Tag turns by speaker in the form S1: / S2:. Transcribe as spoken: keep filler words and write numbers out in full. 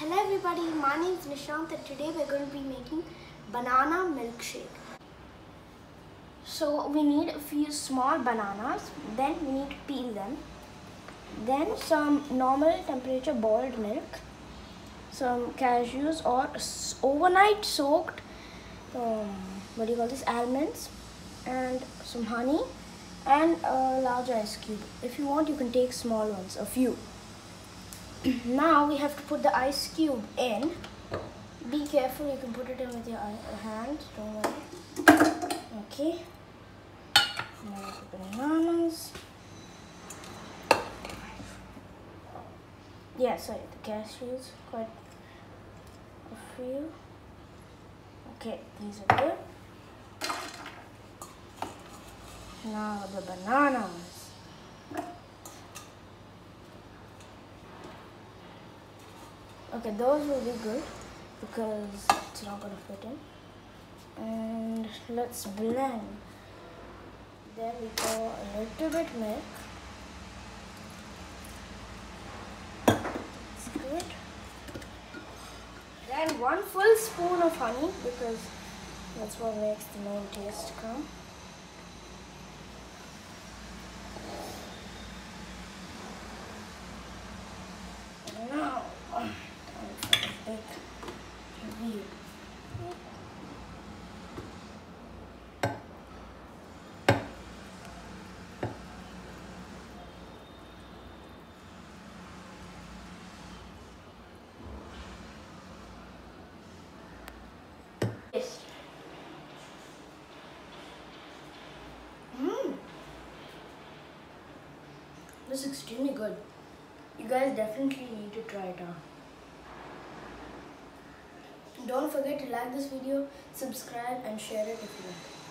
S1: Hello everybody, my name is Nishant and today we're going to be making banana milkshake. So we need a few small bananas, then we need to peel them. Then some normal temperature boiled milk, some cashews or overnight soaked, um, what do you call this, almonds, and some honey and a large ice cube. If you want, you can take small ones, a few. Now we have to put the ice cube in. Be careful, you can put it in with your hand, don't worry. Okay. Now the bananas. Yeah, sorry, the cashews, quite a few. Okay, these are good. Now the bananas. Okay, those will be good because it's not going to fit in. And let's blend. There we go, a little bit milk. That's good. Then one full spoon of honey because that's what makes the main taste come. Now, big review. Yes. Mmm. This is extremely good. You guys definitely need to try it out. Don't forget to like this video, subscribe and share it if you like.